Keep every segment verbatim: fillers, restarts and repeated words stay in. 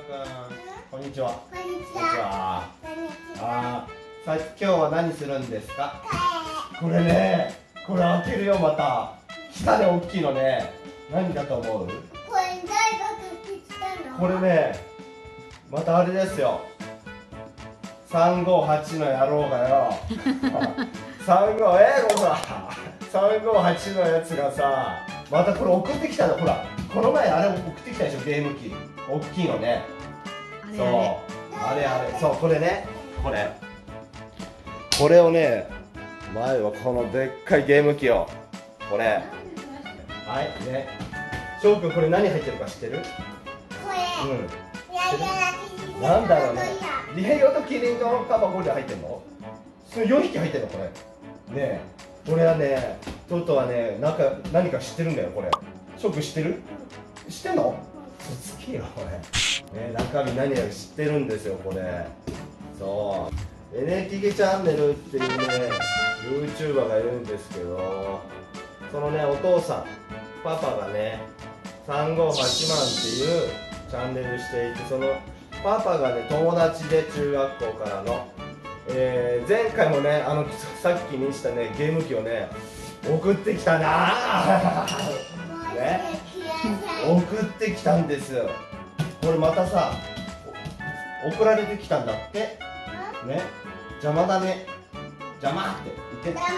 こんにちは。 こんにちは。 あー、さ今日は何するんですか？これね、これ開けるよまた。来たね、大きいのね。何だと思う？ これ誰が買ってきたの？ これね、またあれですよ。さんごはちの野郎がよ。さんごえー、ほら。さんごはちのやつがさ、またこれ送ってきたの。ほら、この前あれ送ってきたでしょ、ゲーム機。大きいのね。そう、あれあれ、そう、これね、これ。これをね、前はこのでっかいゲーム機を。これ。はい、ね。翔くん、これ何入ってるか知ってる？ これ。 うん。 うん。 なんだろうね。リヘヨとキリンとカバゴリラ入ってんの？それよんひき入ってんのこれ。ねえ。これはね、トトはね、なんか何か知ってるんだよこれ。翔くん知ってる？知ってんの？嘘つけよこれ。ね、中身何やら知ってるんですよこれ。そう。エネキゲチャンネルっていうね、ユーチューバーがいるんですけど、そのねお父さん、パパがね、さんごはちまんっていうチャンネルしていて、そのパパがね友達で中学校からの、えー、前回もねあのさっき見したねゲーム機をね送ってきたなね、送ってきたんですよ。これまたさ送られてきたんだってね。邪魔だね、邪魔って言って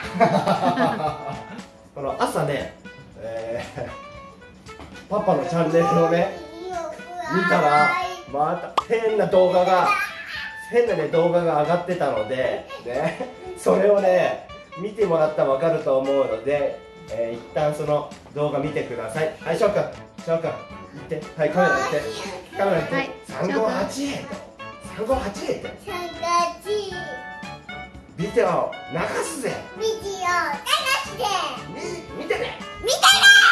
この朝ね、えー、パパのチャンネルをね見たらまた変な動画が変なね動画が上がってたのでね、それをね見てもらったら分かると思うので、えー、一旦その動画見てください。はい、翔くん、翔くん行って、はい、カメラ行ってカメラ行って、はい、さんごはちえんさんごはちえんってビデオ流すぜ。 ビデオ流すぜ。 み見てね。 見てね。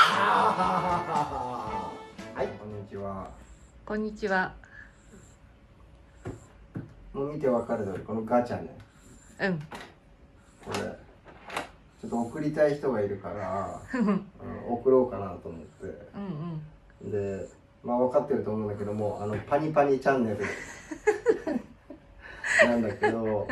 はい、こんにちは。 こんにちは。 もう見てわかる通りこのガチャね。 うん。 これちょっと送りたい人がいるから、うん、送ろうかなと思って。 うんうん。 で、まあ分かってると思うんだけども、あのパニパニチャンネルなんだけど。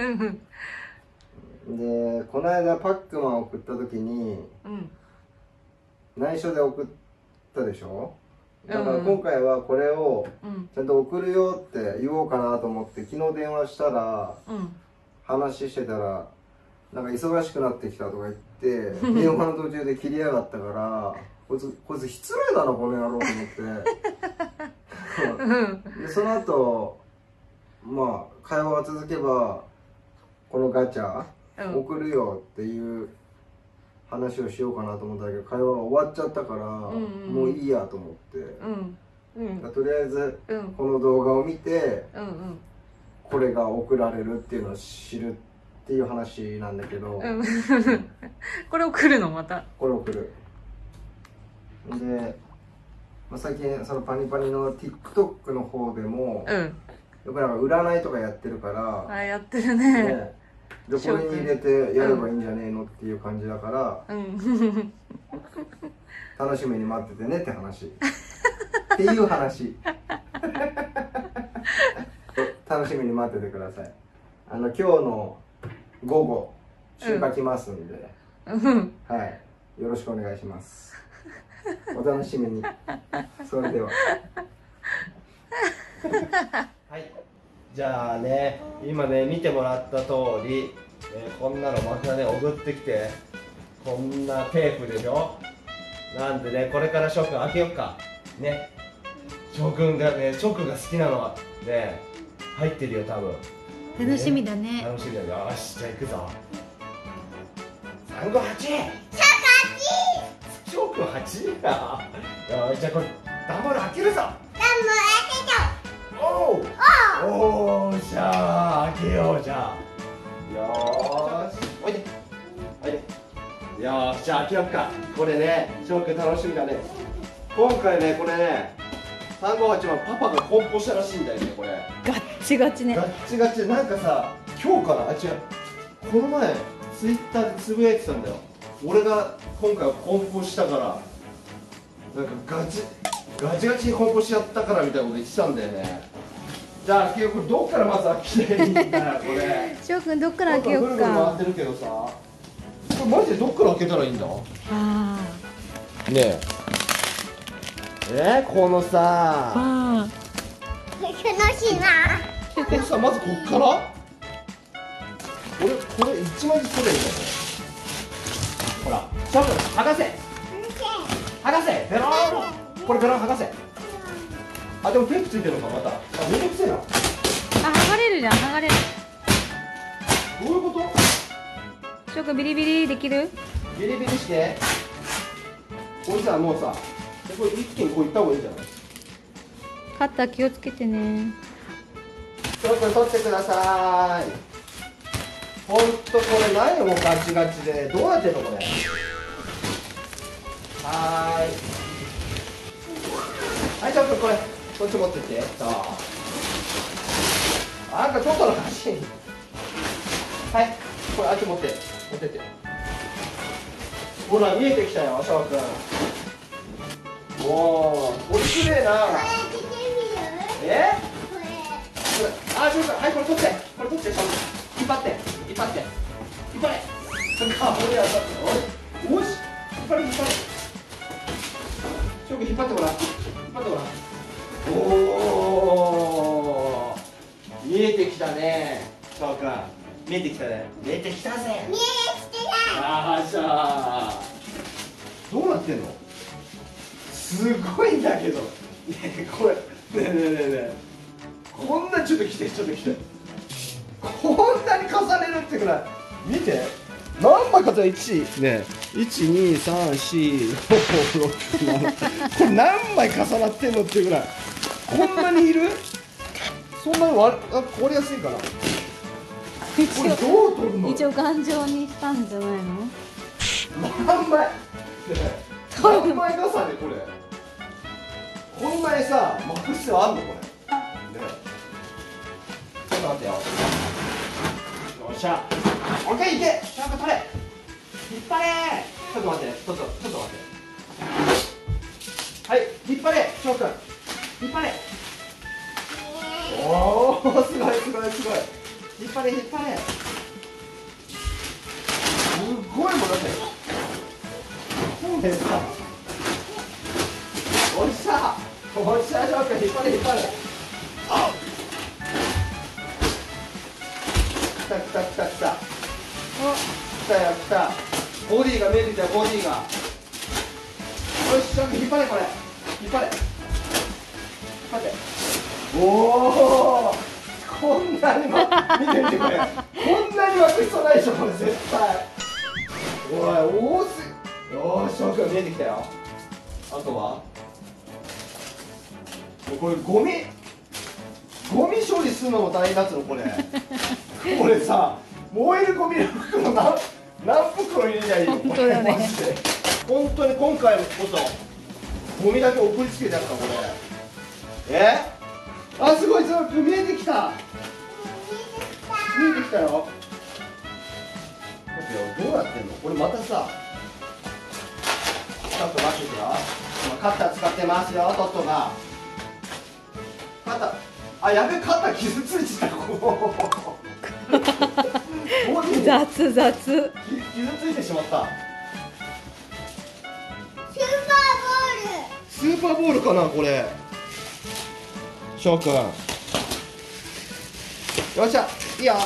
で、この間パックマン送った時に、うん、内緒で送ったでしょ。だから今回はこれをちゃんと送るよって言おうかなと思って昨日電話したら、うん、話してたらなんか忙しくなってきたとか言って電話の途中で切りやがったからこいつこいつ失礼だなこの野郎と思ってでその後まあ会話が続けばこのガチャ送るよっていう話をしようかなと思ったけど会話が終わっちゃったから、うんうん、もういいやと思って、うんうん、とりあえずこの動画を見て、うんうん、これが送られるっていうのを知るっていう話なんだけど、うん、 これ送るのまたこれ送るで、まあ、最近そのパニパニの TikTok の方でも、うん、やっぱりなんか占いとかやってるからあやってるね、 ねでこれに入れてやればいいんじゃねえのっていう感じだから、うん、楽しみに待っててねって話っていう話楽しみに待っててください。あの今日の午後集荷来ますんで、うん、はいよろしくお願いします。お楽しみに。それでははいじゃあね、今ね見てもらった通り、えー、こんなのまたね送ってきて、こんなテープでしょ。なんでねこれから翔くん開けよっかね。翔くんがねチョコが好きなのはね入ってるよ多分。 楽しみだね。 楽しみだよ。よしじゃあ行くぞ。さんごはち翔くんはちだよしじゃあこれダンボール開けるぞ。 ダンボール開けた。 おうおーじゃあ開けよう。じゃあよーしおいでおいでよーしじゃあ開けよっか。これね翔くん楽しみだね。今回ねこれねさんごはちはパパが梱包したらしいんだよね。これガッチガチね。 ガッチガチでなんかさ今日かなあ違うこの前ツイッターでつぶやいてたんだよ。俺が今回梱包したからなんかガチガチガチに梱包しちゃったからみたいなこと言ってたんだよね。じゃあ結局どっからまず開けていいんだよこれ。 しょうくんどっから開けようぐるぐる回かってるけどさ、これマジでどっから開けたらいいんだ。 あねええー、このさあ楽しいな。 これさ、まずこっから俺これ一枚ずつ取れるんだよ。ほらシャープ剥がせ剥がせベローン、これベロン剥がせ。あ、でもテープついてるのかまた。あ、めんどくせえな。 あ剥がれるじゃん剥がれる。 どういうこと？ しょうくんビリビリできる？ ビリビリして。これさ、もうさこれ一気にこういった方がいいんじゃない？ カッター気をつけてね。 ちょっと取ってください。ほんとこれ何もガチガチでどうやってんのこれ。はーいはい、ちょっとこれこっち持ってってさあ、なんかちょっとの話。はい、これあっち持って持ってって。ほら見えてきたよ翔くん。おー、おきれいな。 これ開けてみる？ えこれ。 これ、あ、翔くん、はい、これ取ってこれ取って翔くん、引っ張って引っ張って引っ張れ。あ、俺やったっておい、よし引っ張れ引っ張れ。翔くん引っ張ってごらん引っ張ってごらん。おー、見えてきたね翔くん、見えてきたね。見えてきたぜ。 見えてない。 あーしゃー、どうなってんの？すごいんだけどねえ、これねえねえねえねえ、こんな、ちょっと来てちょっと来て、こんなに重ねるってくらい見て、何枚重ね、いちねえいちにさんしごろくななこれ何枚重なってんのっていうぐらい、こんなにいる？そんなに割あ割りやすいかな。こ一応れどう取るの？ 一応頑丈にしたんじゃないの？ 何枚、ねえ、何枚重ねこれ。こんなにさ巻く必要あんのこれ。ねえ、ちょっと待ってよ。よっしゃ、オッケー、いけ、ちゃんと取れ、引っ張れ。ちょっと待って、ちょっとちょっと待って、はい、引っ張れ翔くん、引っ張れ。おお、すごいすごいすごい、引っ張れ引っ張れ。すごいもんだってこれさ、おっしゃおっしゃ、翔くん引っ張れ引っ張れ。あっ、来た来た来た来た来たよ来た。ボディが見えてきたよ、ボディが。よし、翔くん引っ張れ、これ引っ張れ引っ張って。おお、こんなにも見て見てこれ、こんなに巻く必要ないでしょこれ絶対。おい、多すぎ。よーし、翔くん見えてきたよ。あとはこれゴミゴミ処理するのも大変だっつうのこれ。これさ、燃えるゴミの袋何何袋入れりゃいいの本当だねこれマジで。本当に今回こそゴミだけ送りつけてやったこれ。えあ、すごいすごい、見えてきた見えてきたよ。待ってよ、どうやってんのこれ。またさ、ちょっと待っててよ、今カッター使ってますよトットが。カッター、あ、やべえ、カッター傷ついてた。ここボディに雑雑。 傷ついてしまった。 スーパーボール。 スーパーボールかなこれ。翔くん、よっしゃ、いいよ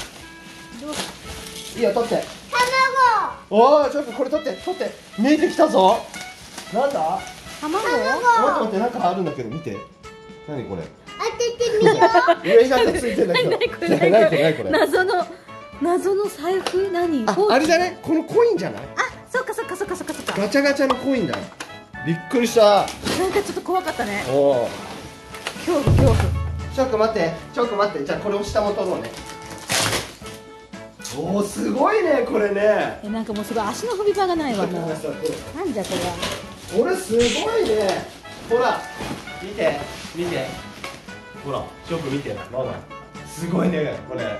いいよ、取って。おお、翔くんこれ取って取って、見えてきたぞ。なんだ、 卵？ 待って待って、なんかあるんだけど見て。何これ。 当ててみよう。 上になんかついてんだけど。 何これ何これ何これ何これ。 謎の謎の財布？何？ あ、あれじゃね、このコインじゃない。 あ、そっかそっかそっかそっかそっか。 ガチャガチャのコインだ。びっくりした。 なんかちょっと怖かったね。 おお。 恐怖恐怖。 ちょっと待って、ちょっと待って、じゃあこれを下も取ろうね。おお、すごいねこれね。 え、なんかもうすごい足の踏み場がないわもう。なんじゃこれは。 これすごいね。ほら見て見て、ほら翔くん見て、ママすごいねこれ。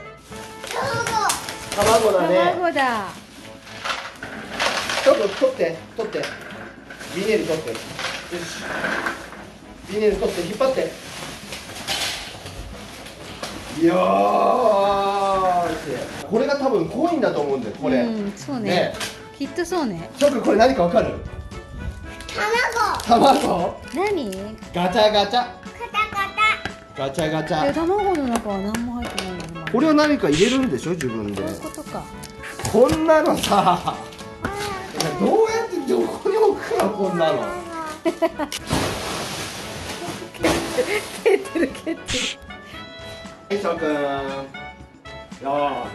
卵だね。 卵だ。 ちょっと取って取って、ビニール取って。よし。 ビニール取って引っ張って。よーし。これが多分コインだと思うんだよこれ。 うん、そうね。 ね、 きっとそうね。 しょうくんこれ何かわかる？ 卵。 卵？ 何？ ガチャガチャ。 カタカガチャガチえ、 ャ。 卵の中は何も入ってないのね。 これは何か入れるんでしょ自分で。 そういうことか。 こんなのさ、どうやってどこに置くのこんなの。 蹴ってる蹴ってる。 はい、しょうくん。よー。はい、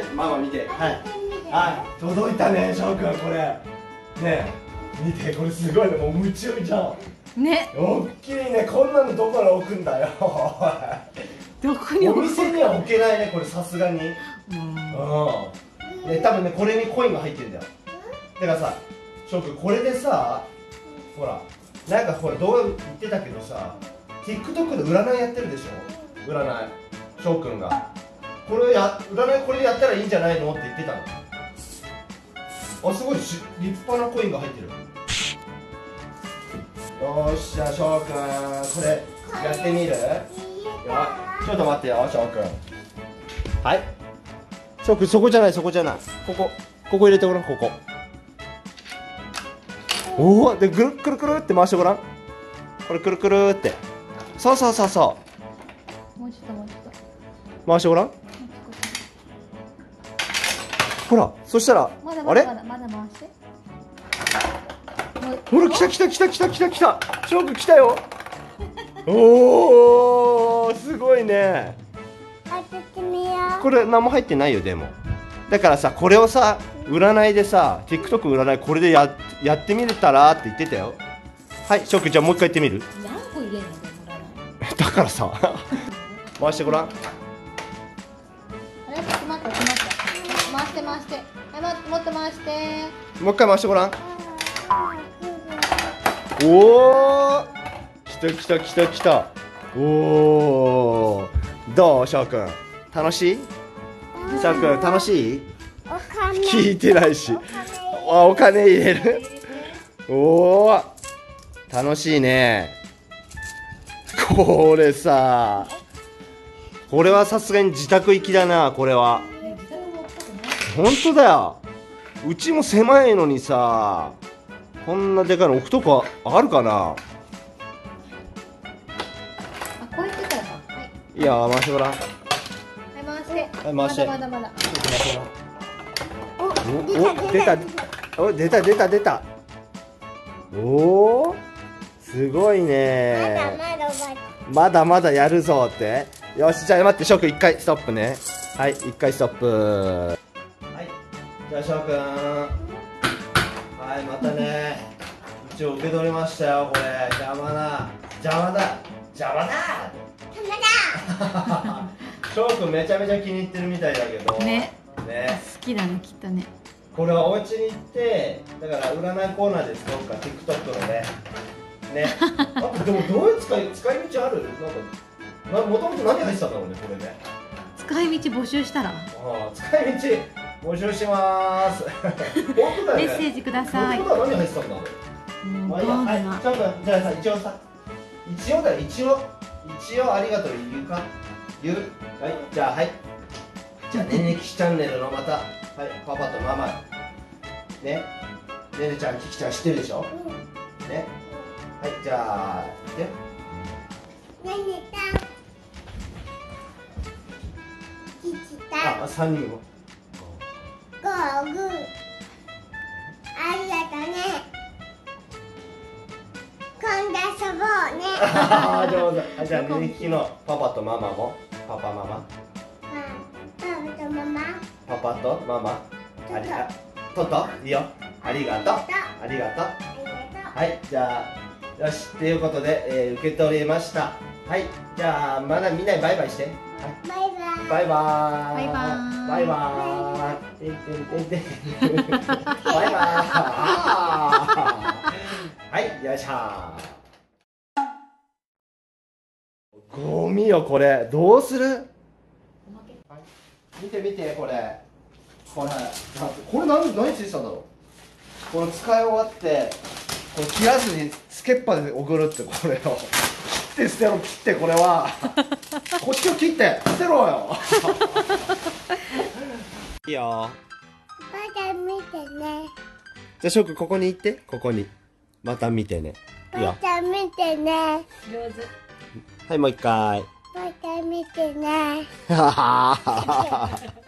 ママ見て。はい。はい、届いたね、しょうくん、これ。ねえ、見て、これすごいね、もう夢中じゃん。 ね。 おっきいね、こんなのどこに置くんだよ。 どこにお置く？ 店には置けないね、これさすがに。うん。 うんね、多分ね、これにコインが入ってるんだよ。だからさ、しょうくん、これでさ、ほら、なんかほら、動画言ってたけどさ、TikTok で占いやってるでしょ、占い、しょうくんが。これや、占いこれでやったらいいんじゃないのって言ってたの。あ、すごいし立派なコインが入ってる。よーし、じゃあしょうくん、これやってみる？よ、ちょっと待ってよ、しょうくん。はい。しょうくん、そこじゃない、そこじゃない。ここ、ここ入れてごらん、ここ。おお、で、ぐるくるくるって回してごらん。これくるくるって。そうそうそうそう。もうちょっともうちょっと。 う。回してごらん。ほら、そしたら、 まだあれ？ まだまだまだ回して。 ほら、来た来た来た来た来た来た。しょうくん来たよ。おお、すごいね。 当ててみよう。 これ何も入ってないよ、でも。だからさ、これをさ、占いでさ、TikTok 占いこれでややってみれたらって言ってたよ。はい、しょうくん、じゃあもう一回やってみる？ 何個入れるのでもらだからさ、回してごらん。 あれ、詰まった詰まった。回して回して。はい、ももっと回して。 もう一回回してごらん。おお、来た来た来た来た。おお、どうしょうくん、楽しい？しょうくん楽しい？ お金。 聞いてないし。あ、お金入れる。おお、楽しいね。これさ、これはさすがに自宅行きだな、これは。本当だよ。うちも狭いのにさ、こんなでかいの置くとこあるかな。 あ、こうやってからか。はい。 いや、回してごらん。 はい、回して。 はい、回して。 まだまだまだ。 お、お、出た。お、出た出た出た。おお、すごいね。 まだまだまだまだやるぞって。よし、じゃあ待って、しょうくん一回ストップね。はい、一回ストップ。はい、じゃあしょうくん。はい、またね。一応受け取りましたよ、これ。邪魔だ。邪魔だ。邪魔だ。しょうくんめちゃめちゃ気に入ってるみたいだけど。 ね。 ね。 好きだね、きっとね。 これはお家に行って、だから占いコーナーで使おうか、TikTok のね。ね。あとでもどういう使い使い道ある？なんかもともと何入ってたんだろうね、これね。 使い道募集したら。 ああ、使い道募集しまーす。本当だよね。 メッセージください。 本当だ、何入ってたんだろう。 うん、 まあいいや、はい、ちょっとじゃあさ、一応さ、一応だよ、一応、一応ありがとう言うか、言う、はい、じゃあはい。じゃあねねきちチャンネルのまた、はい、パパとママ、ね、ねねちゃん、ききちゃん知ってるでしょ。ね、はい、じゃあ、いって。 ねねた。ききた。 あ、三人も。 ゴーグー。ありがとね。今度遊ぼうね。 ああ、上手。あ、じゃあねねきのパパとママも、パパママ。 パパとママ。 パパとママ。ありがとう。といいよ。ありがとう。ありがとう。はい、じゃあ、よし、ということで、えー、受け取りました。はい、じゃあ、まだみんなにバイバイして。はい、 バイバイ。 バイバーイ。 バイバーイ。 バイバーイ。てんてんてんてん。バイバーイ。はい、よいしょー。ゴミよ、これ。どうする？見て見て、これ。これ、これ何、何ついてたんだろう。この使い終わって、これ切らずにつけっぱで送るって、これを。 って捨てろ、切ってこれはこっちを切って捨てろよいいよ。 また見てね。 じゃあしょうくんここに行って、ここにまた見てね。いいまよ。 た見てね。 上手。 はい、もう一回また見てね。 はははは